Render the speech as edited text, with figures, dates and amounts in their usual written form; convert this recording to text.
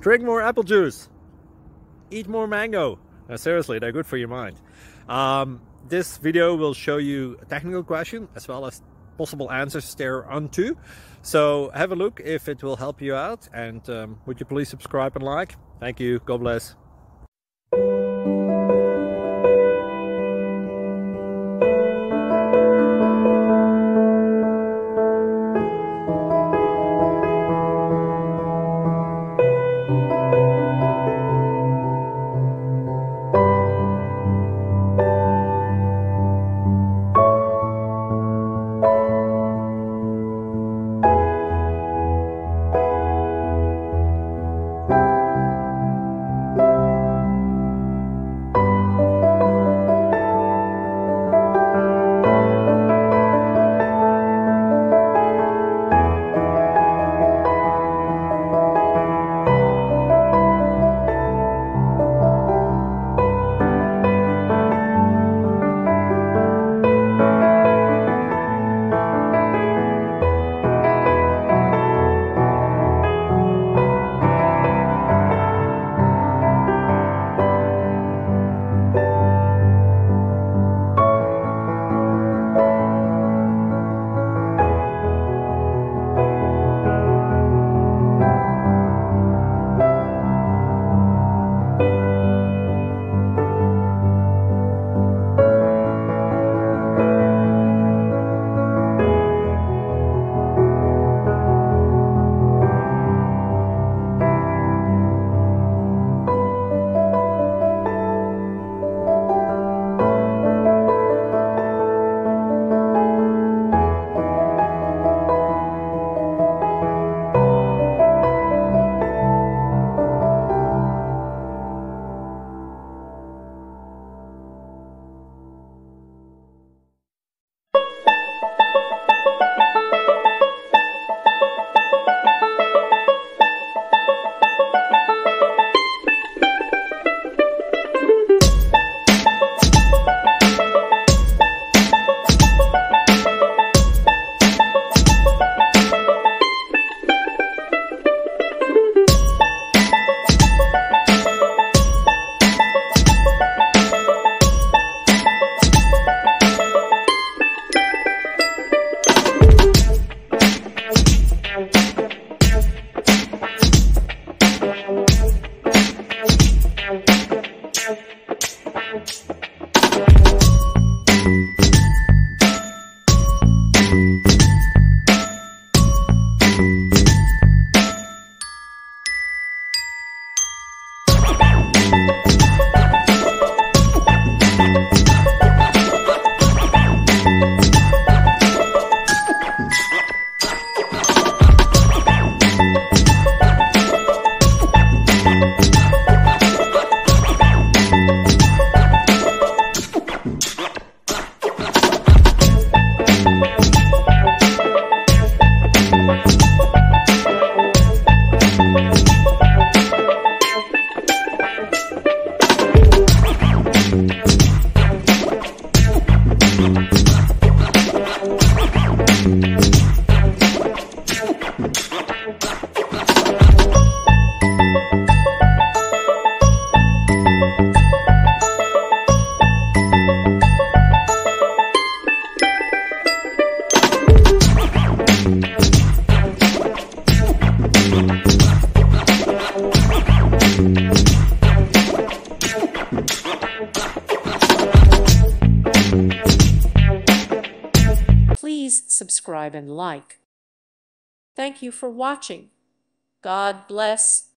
Drink more apple juice. Eat more mango. Seriously, they're good for your mind. This video will show you a technical question as well as possible answers thereunto. So have a look if it will help you out, and would you please subscribe and like? Thank you. God bless. Please subscribe and like. Thank you for watching. God bless.